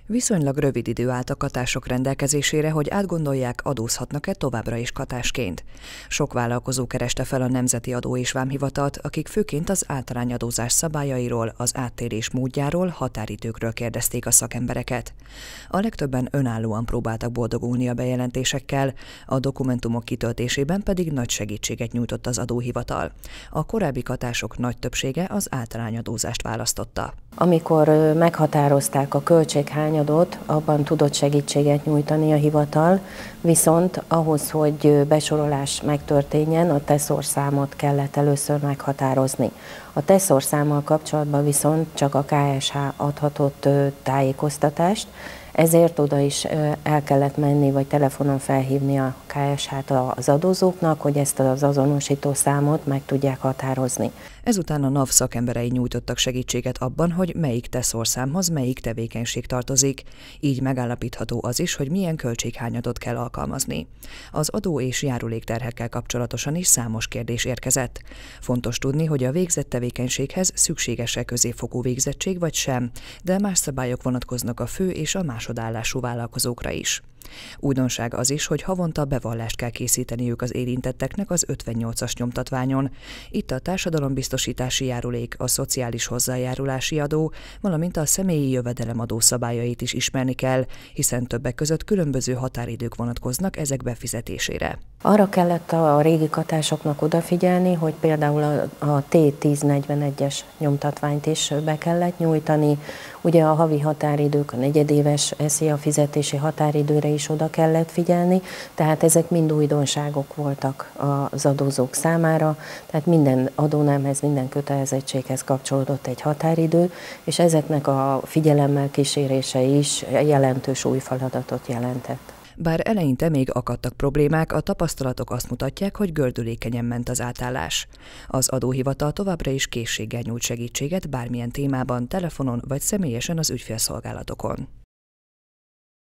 Viszonylag rövid idő állt a katások rendelkezésére, hogy átgondolják, adózhatnak-e továbbra is katásként. Sok vállalkozó kereste fel a Nemzeti Adó és Vámhivatalt, akik főként az általányadózás szabályairól, az áttérés módjáról, határidőkről kérdezték a szakembereket. A legtöbben önállóan próbáltak boldogulni a bejelentésekkel, a dokumentumok kitöltésében pedig nagy segítséget nyújtott az adóhivatal. A korábbi katások nagy többsége az általányadózást választotta. Amikor meghatározták a költséghányadot, abban tudott segítséget nyújtani a hivatal, viszont ahhoz, hogy besorolás megtörténjen, a TESZ-orszámot kellett először meghatározni. A TESZ-orszámmal kapcsolatban viszont csak a KSH adhatott tájékoztatást, ezért oda is el kellett menni, vagy telefonon felhívni a KSH-t az adózóknak, hogy ezt az azonosító számot meg tudják határozni. Ezután a NAV szakemberei nyújtottak segítséget abban, hogy melyik TESZ-orszámhoz melyik tevékenység tartozik, így megállapítható az is, hogy milyen költséghányadot kell alkalmazni. Az adó és járulékterhekkel kapcsolatosan is számos kérdés érkezett. Fontos tudni, hogy a végzett tevékenységhez szükséges-e középfokú végzettség vagy sem, de más szabályok vonatkoznak a fő és a másodállású vállalkozókra is. Újdonság az is, hogy havonta bevallást kell készíteniük az érintetteknek az 58-as nyomtatványon. Itt a társadalombiztosítási járulék, a szociális hozzájárulási adó, valamint a személyi jövedelemadó szabályait is ismerni kell, hiszen többek között különböző határidők vonatkoznak ezek befizetésére. Arra kellett a régi katásoknak odafigyelni, hogy például a T1041-es nyomtatványt is be kellett nyújtani, ugye a havi határidők, a negyedéves SZIA fizetési határidőre is oda kellett figyelni, tehát ezek mind újdonságok voltak az adózók számára, tehát minden adónemhez, minden kötelezettséghez kapcsolódott egy határidő, és ezeknek a figyelemmel kísérése is jelentős új feladatot jelentett. Bár eleinte még akadtak problémák, a tapasztalatok azt mutatják, hogy gördülékenyen ment az átállás. Az adóhivatal továbbra is készséggel nyújt segítséget bármilyen témában, telefonon vagy személyesen az ügyfélszolgálatokon.